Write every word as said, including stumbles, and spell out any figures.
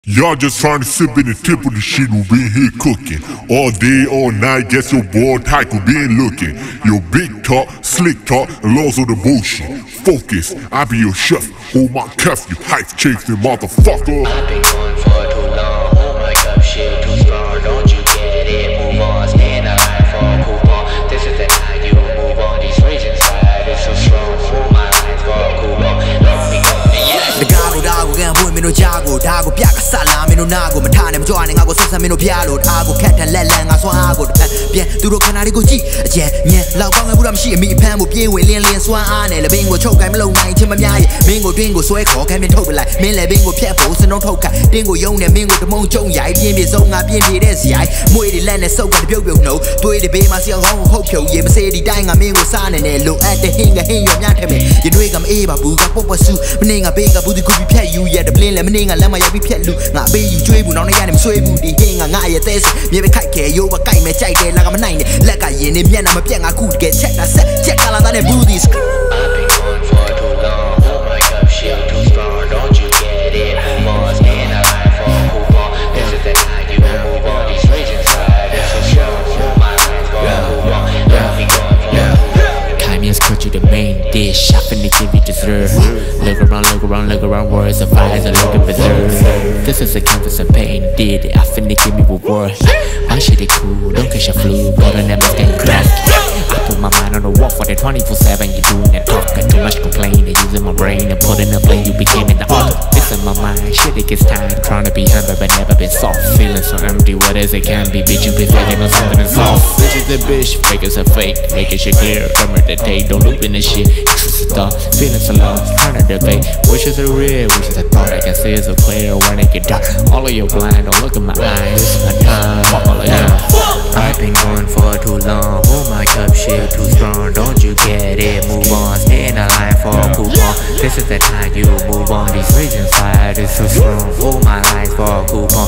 Y'all just trying to sip in the tip of the shit who been here cooking all day, all night. Guess your boy Tyke who been looking. Your big talk, slick talk, and lots of the bullshit. Focus, I be your chef. Hold my cuff, you hype chasing motherfucker. I've been going for too long. Hold my cup, shit too strong. Don't you get it? Move on, stand alive for a coupon. This is the night you move on. These reasons side is so strong. Hold my lines for a coupon. Don't be coming, yes. The gago dago gan boy me no jago dago piak sala me no nago mata ne mjwa ne ngago sasa me no pya lo dago cat tan let let nga swa ago bien tu do khana ri ko ji a jen nyen law kaung ngai bu da mshi a mi phan mo pye win lin lin swa a ne le bing ko chok kai ma long nai chin ma mya ye ming ko twin ko swai kho kai min thok pai lai min le bing ko phyat bo san nong thok kai tin ko yong ne ming ko tmong chong yai pyin pyin song nga pyin pyi de sia mwe de let ne sok ka de pyok pyok no twai de be ma sia hong hok phyo ye ma se di dai nga ming ko sa ne ne lo at de hin ga hin yo mya the me ye twai ka ma e ba bu ga pop pop su mne nga be ga bu di ku pi phyat yu ye de plin le mne nga lam ma ya pi phyat lu nga be yu chwe bu nong ne ya ne ma swai bu di hin nga nga ye te se ye be khai ke yo ba kai me chai de la ga ma nai ne let ka yin ne myat na ma pyat nga ku ke check that set check ka la da ne bu di I've been going for too long. Hold my cup, shit too strong. Don't you get it? Move on, stand alive for a coupon. This is the night you move on. These reasons side is so strong. Hold my lines for a coupon. Don't be going for too long. Khaing is cut you the main dish. I finna give you dessert. Look around, look around, look around. Words of eyes are looking berserk. This is a canvas of pain. Did it? I finna give me reward. My shit is cool. Don't catch a flu. But I never get crack. I put my mind on the wall for the twenty-four seven. You doing that talking too much complaining. Using my brain and putting a blame. You became in the auto. This in my mind. Shit, it gets tired. Trying to be humble but never been soft. Feeling so empty. What is it can be? Bitch, you been faking on something that's soft. Bitch is a bitch. Fake is a fake. Making shit clear. Come with the tape. Don't loop in the shit. It's a thought. Feeling so low. Trying to debate. Wishes are real. Wishes I thought I can see is so clear. When it get dark. All of your blind. Don't look in my eyes. This is my time. All of you. I've been going for too long. Hold my cup, shit too strong. Don't you get it? Move on, stand alive for a coupon. This is the time you move on. These reasons side is so strong. Hold my lines for a coupon.